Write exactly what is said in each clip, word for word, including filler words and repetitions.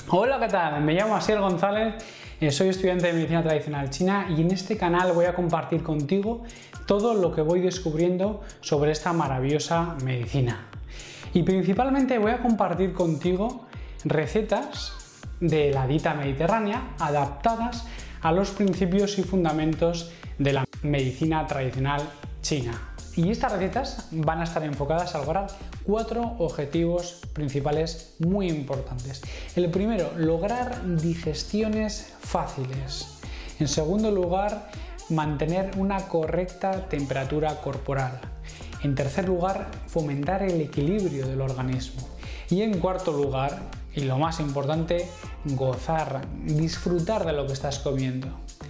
Hola, ¿qué tal? Me llamo Asier González, eh, soy estudiante de Medicina Tradicional China y en este canal voy a compartir contigo todo lo que voy descubriendo sobre esta maravillosa medicina. Y principalmente voy a compartir contigo recetas de la dieta mediterránea adaptadas a los principios y fundamentos de la medicina tradicional china. Y estas recetas van a estar enfocadas a lograr cuatro objetivos principales muy importantes. El primero, lograr digestiones fáciles. En segundo lugar, mantener una correcta temperatura corporal. En tercer lugar, fomentar el equilibrio del organismo. Y en cuarto lugar, y lo más importante, gozar, disfrutar de lo que estás comiendo.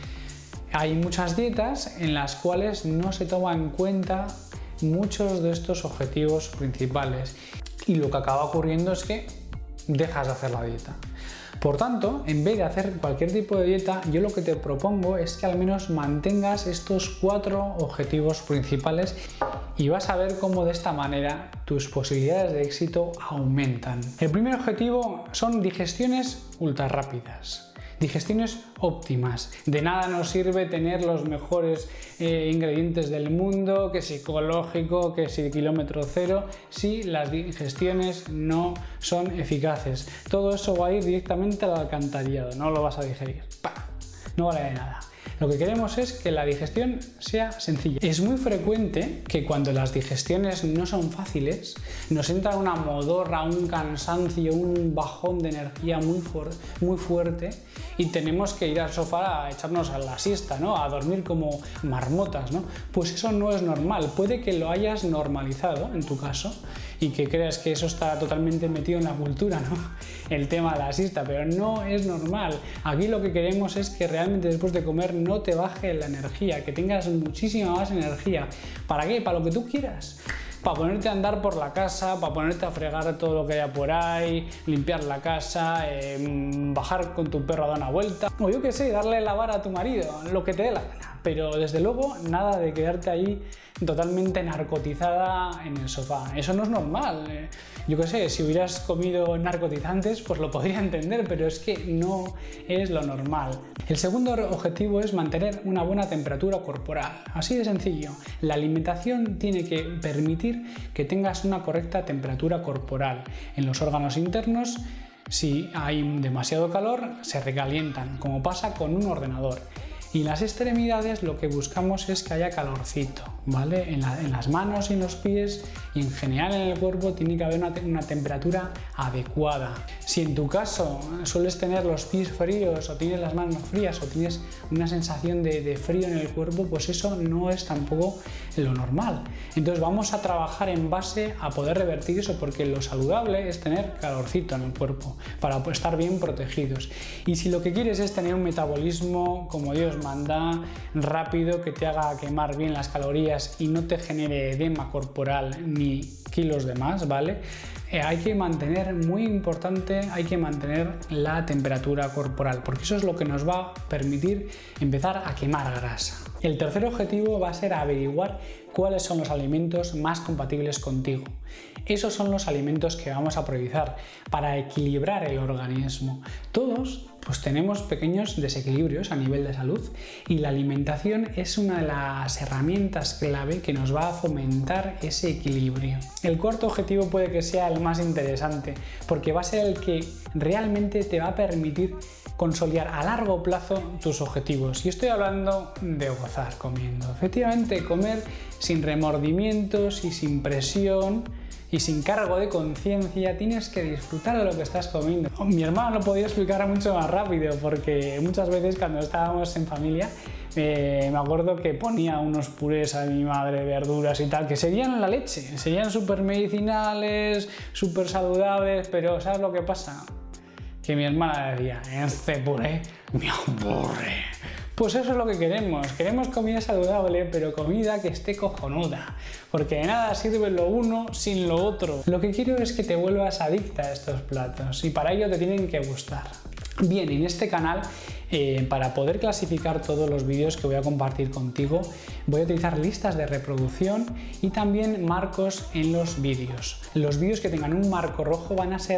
Hay muchas dietas en las cuales no se toma en cuenta muchos de estos objetivos principales y lo que acaba ocurriendo es que dejas de hacer la dieta. Por tanto, en vez de hacer cualquier tipo de dieta, yo lo que te propongo es que al menos mantengas estos cuatro objetivos principales y vas a ver cómo de esta manera tus posibilidades de éxito aumentan. El primer objetivo son digestiones ultra rápidas. Digestiones óptimas. De nada nos sirve tener los mejores eh, ingredientes del mundo, que si ecológico, que si kilómetro cero, si las digestiones no son eficaces. Todo eso va a ir directamente al alcantarillado, no lo vas a digerir. ¡Pah! No vale de nada. Lo que queremos es que la digestión sea sencilla. Es muy frecuente que cuando las digestiones no son fáciles, nos entra una modorra, un cansancio, un bajón de energía muy, fu muy fuerte y tenemos que ir al sofá a echarnos a la siesta, ¿no? A dormir como marmotas, ¿no? Pues eso no es normal. Puede que lo hayas normalizado en tu caso y que creas que eso está totalmente metido en la cultura, ¿no? El tema de la siesta, pero no es normal. Aquí lo que queremos es que realmente después de comer no te baje la energía, que tengas muchísima más energía. ¿Para qué? Para lo que tú quieras. Para ponerte a andar por la casa, para ponerte a fregar todo lo que haya por ahí, limpiar la casa, eh, bajar con tu perro a dar una vuelta, o yo qué sé, darle lavar a tu marido, lo que te dé la gana. Pero desde luego nada de quedarte ahí totalmente narcotizada en el sofá. Eso no es normal. Yo qué sé, si hubieras comido narcotizantes, pues lo podría entender, pero es que no es lo normal. El segundo objetivo es mantener una buena temperatura corporal. Así de sencillo. La alimentación tiene que permitir que tengas una correcta temperatura corporal. En los órganos internos, si hay demasiado calor, se recalientan, como pasa con un ordenador. Y en las extremidades lo que buscamos es que haya calorcito, ¿vale? En, la, en las manos y en los pies y en general en el cuerpo tiene que haber una, una temperatura adecuada. Si en tu caso sueles tener los pies fríos o tienes las manos frías o tienes una sensación de, de frío en el cuerpo, pues eso no es tampoco lo normal. Entonces vamos a trabajar en base a poder revertir eso, porque lo saludable es tener calorcito en el cuerpo para estar bien protegidos. Y si lo que quieres es tener un metabolismo como Dios manda, rápido, que te haga quemar bien las calorías y no te genere edema corporal ni kilos de más, ¿vale? Eh, hay que mantener, muy importante, hay que mantener la temperatura corporal, porque eso es lo que nos va a permitir empezar a quemar grasa. El tercer objetivo va a ser averiguar cuáles son los alimentos más compatibles contigo. Esos son los alimentos que vamos a priorizar para equilibrar el organismo. Todos pues tenemos pequeños desequilibrios a nivel de salud y la alimentación es una de las herramientas clave que nos va a fomentar ese equilibrio. El cuarto objetivo puede que sea el más interesante porque va a ser el que realmente te va a permitir consolidar a largo plazo tus objetivos. Y estoy hablando de gozar comiendo. Efectivamente, comer sin remordimientos y sin presión y sin cargo de conciencia. Tienes que disfrutar de lo que estás comiendo. Mi hermano lo podía explicar mucho más rápido porque muchas veces cuando estábamos en familia eh, me acuerdo que ponía unos purés a mi madre, verduras y tal, que serían la leche, serían súper medicinales, súper saludables, pero ¿sabes lo que pasa? Que mi hermana decía, este puré me aburre. Pues eso es lo que queremos, queremos comida saludable, pero comida que esté cojonuda, porque de nada sirve lo uno sin lo otro. Lo que quiero es que te vuelvas adicta a estos platos y para ello te tienen que gustar. Bien, en este canal, eh, para poder clasificar todos los vídeos que voy a compartir contigo, voy a utilizar listas de reproducción y también marcos en los vídeos. Los vídeos que tengan un marco rojo van a ser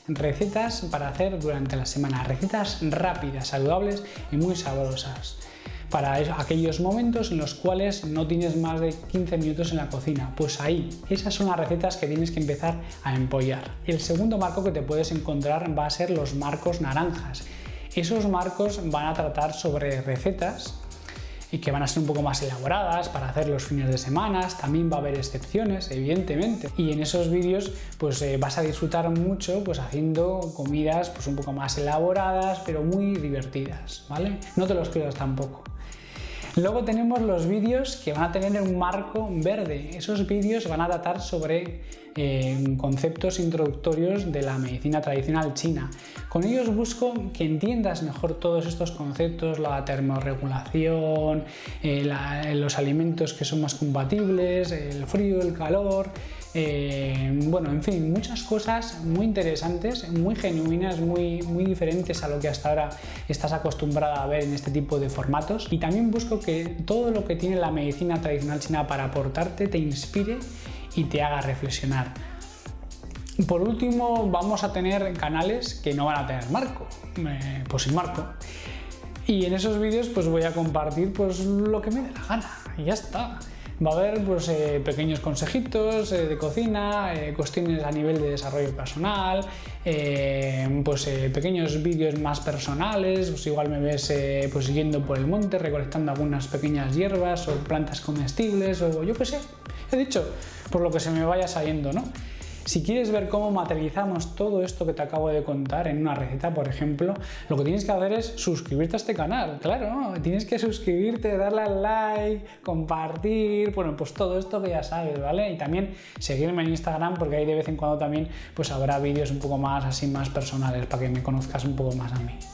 recetas para hacer durante la semana, recetas rápidas, saludables y muy sabrosas. Para aquellos momentos en los cuales no tienes más de quince minutos en la cocina, pues ahí, esas son las recetas que tienes que empezar a empollar. El segundo marco que te puedes encontrar va a ser los marcos naranjas. Esos marcos van a tratar sobre recetas y que van a ser un poco más elaboradas para hacer los fines de semana. También va a haber excepciones, evidentemente, y en esos vídeos pues eh, vas a disfrutar mucho pues haciendo comidas pues un poco más elaboradas pero muy divertidas, ¿vale? No te los pierdas tampoco. Luego tenemos los vídeos que van a tener un marco verde. Esos vídeos van a tratar sobre eh, conceptos introductorios de la medicina tradicional china. Con ellos busco que entiendas mejor todos estos conceptos, la termorregulación, eh, la, los alimentos que son más compatibles, el frío, el calor, eh, bueno, en fin, muchas cosas muy interesantes, muy genuinas, muy, muy diferentes a lo que hasta ahora estás acostumbrada a ver en este tipo de formatos. Y también busco que todo lo que tiene la medicina tradicional china para aportarte te inspire y te haga reflexionar. Por último, vamos a tener canales que no van a tener marco, eh, pues sin marco. Y en esos vídeos pues voy a compartir pues lo que me dé la gana y ya está. Va a haber pues, eh, pequeños consejitos eh, de cocina, eh, cuestiones a nivel de desarrollo personal, eh, pues, eh, pequeños vídeos más personales, pues igual me ves eh, pues, yendo por el monte, recolectando algunas pequeñas hierbas o plantas comestibles o yo qué sé, he dicho, por lo que se me vaya saliendo, ¿no? Si quieres ver cómo materializamos todo esto que te acabo de contar en una receta, por ejemplo, lo que tienes que hacer es suscribirte a este canal. Claro, tienes que suscribirte, darle al like, compartir, bueno, pues todo esto que ya sabes, ¿vale? Y también seguirme en Instagram porque ahí de vez en cuando también pues habrá vídeos un poco más así, más personales para que me conozcas un poco más a mí.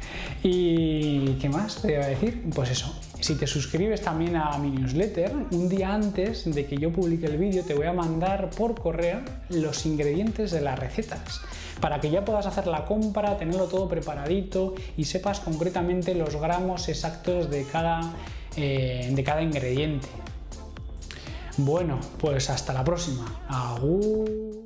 ¿Y qué más te iba a decir? Pues eso, si te suscribes también a mi newsletter, un día antes de que yo publique el vídeo te voy a mandar por correo los ingredientes de las recetas para que ya puedas hacer la compra, tenerlo todo preparadito y sepas concretamente los gramos exactos de cada, eh, de cada ingrediente. Bueno, pues hasta la próxima. ¡Agur!